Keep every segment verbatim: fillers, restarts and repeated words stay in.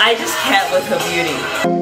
I just can't with her beauty.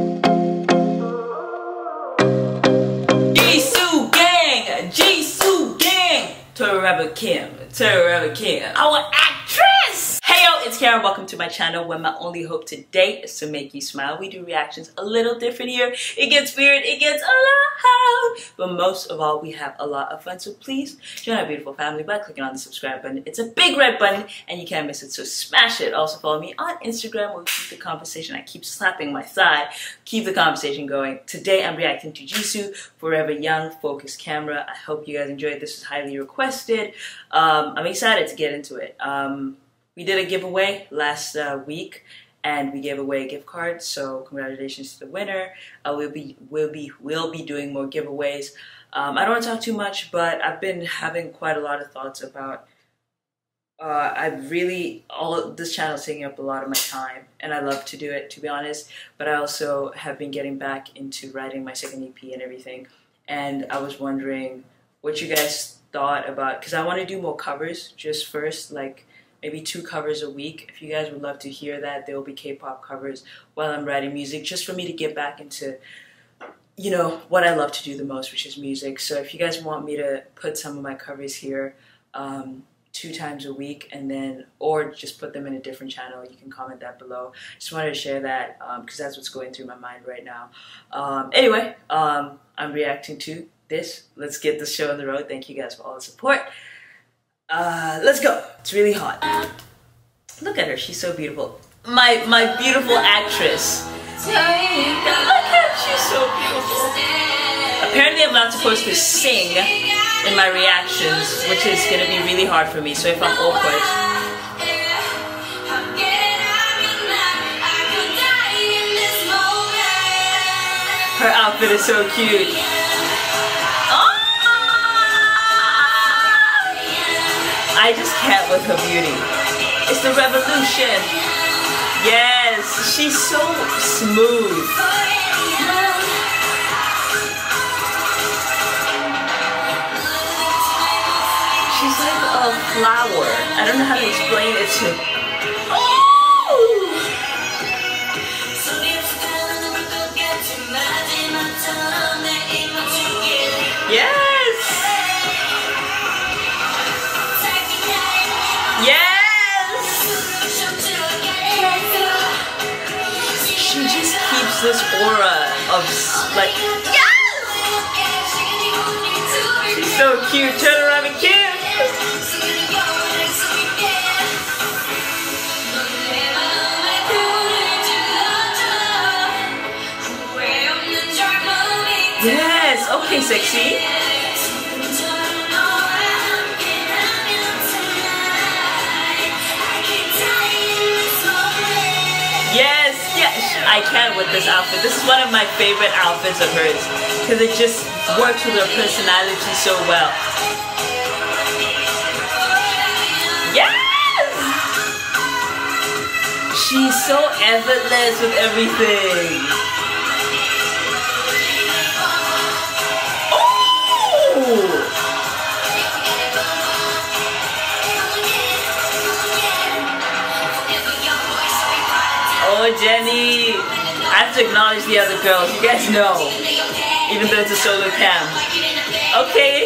Jisoo gang! Jisoo gang! Toreba Kim. Toreba Kim. Our actress! Hey yo, it's Karen. Welcome to my channel where my only hope today is to make you smile. We do reactions a little different here. It gets weird, it gets loud, but most of all, we have a lot of fun. So please join our beautiful family by clicking on the subscribe button. It's a big red button and you can't miss it, so smash it. Also follow me on Instagram where we keep the conversation. I keep slapping my thigh. Keep the conversation going. Today I'm reacting to Jisoo, Forever Young, Focus Camera. I hope you guys enjoyed. This was highly requested. Um, I'm excited to get into it. Um, we did a giveaway last uh, week, and we gave away a gift card. So congratulations to the winner. Uh, we'll be we'll be we'll be doing more giveaways. Um, I don't want to talk too much, but I've been having quite a lot of thoughts about. Uh, I really all of this channel is taking up a lot of my time, and I love to do it, to be honest. But I also have been getting back into writing my second E P and everything, and I was wondering what you guys thought about, because I want to do more covers just first, like maybe two covers a week. If you guys would love to hear that, there will be K-pop covers while I'm writing music, just for me to get back into, you know, what I love to do the most, which is music. So if you guys want me to put some of my covers here um, two times a week, and then, or just put them in a different channel, you can comment that below. Just wanted to share that because um, that's what's going through my mind right now. Um, anyway, um, I'm reacting to this. Let's get the show on the road. Thank you guys for all the support. Uh, let's go. It's really hot. Look at her. She's so beautiful. My my beautiful actress. Look at her. She's so beautiful. Apparently I'm not supposed to sing in my reactions, which is going to be really hard for me. So if I'm awkward. Her outfit is so cute. I just can't with her beauty. It's the revolution. Yes, she's so smooth. She's like a flower. I don't know how to explain it to. Oh! Yes. This aura of like, yes! She's so cute. Turn around and kiss. Yes. Okay, sexy. I can with this outfit. This is one of my favorite outfits of hers because it just works with her personality so well. Yes! She's so effortless with everything. Oh! Oh, Jenny. I have to acknowledge the other girls. You guys know. Even though it's a solo cam. Okay.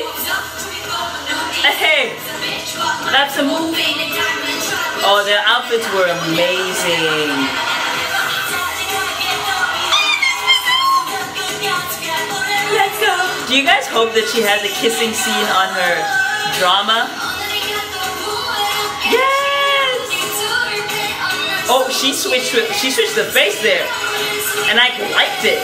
Hey. That's a move. Oh, their outfits were amazing. Let's go. Do you guys hope that she has a kissing scene on her drama? Yeah. Oh, she switched with, she switched the face there, and I liked it.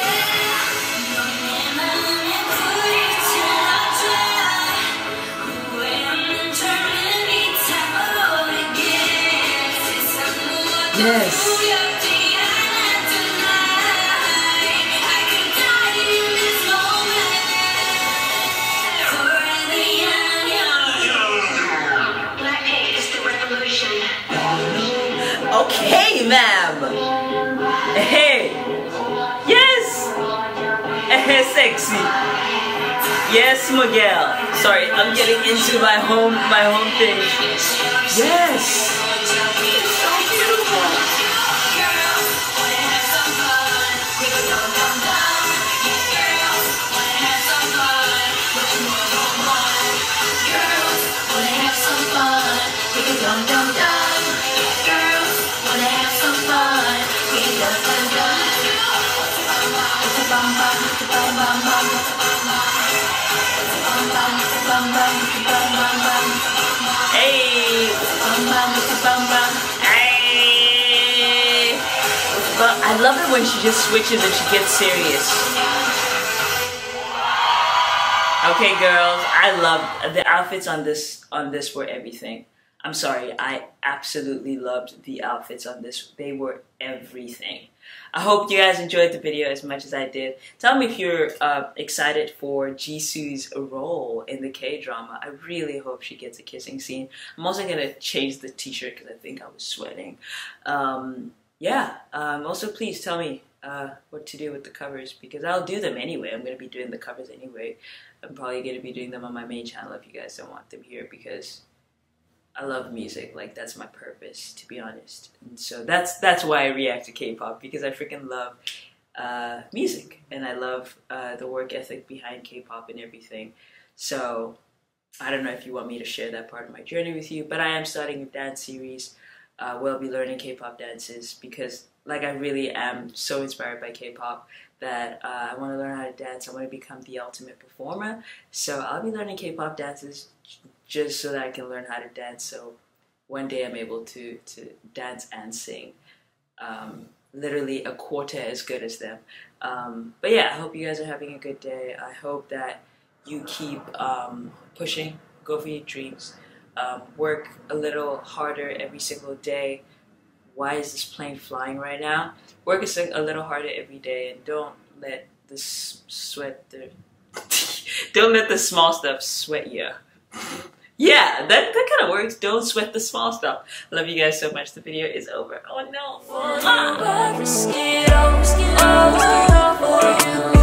Yes. Okay, ma'am. Hey. Yes. Hey, sexy. Yes, Miguel. Sorry, I'm getting into my home, my home thing. Yes. It's so beautiful. bum with the bum bum. Hey. But I love it when she just switches and she gets serious. Okay, girls, I love the outfits on this on this were everything. I'm sorry, I absolutely loved the outfits on this. They were everything. I hope you guys enjoyed the video as much as I did. Tell me if you're uh, excited for Jisoo's role in the K-drama. I really hope she gets a kissing scene. I'm also going to change the t-shirt because I think I was sweating. Um, yeah, um, also please tell me uh, what to do with the covers because I'll do them anyway. I'm going to be doing the covers anyway. I'm probably going to be doing them on my main channel if you guys don't want them here because I love music. Like, that's my purpose, to be honest. And so that's that's why I react to K-pop, because I freaking love uh, music. And I love uh, the work ethic behind K-pop and everything. So I don't know if you want me to share that part of my journey with you, but I am starting a dance series uh, where I'll be learning K-pop dances because, like, I really am so inspired by K-pop that uh, I want to learn how to dance. I want to become the ultimate performer. So I'll be learning K-pop dances just so that I can learn how to dance, so one day I'm able to, to dance and sing. Um, literally a quarter as good as them. Um, but yeah, I hope you guys are having a good day. I hope that you keep um, pushing, go for your dreams, um, work a little harder every single day. Why is this plane flying right now? Work a little harder every day and don't let the sweat, the don't let the small stuff sweat you. Yeah, that, that kind of works. Don't sweat the small stuff. Love you guys so much. The video is over. Oh no.